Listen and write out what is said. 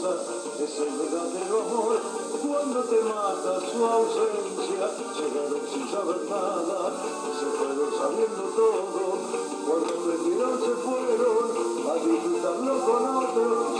cosa es el verdadero amor. Cuando te mata su ausencia, llegaron sin saber nada, se fueron sabiendo todo. Cuando aprendieron se fueron a disfrutarlo con otros.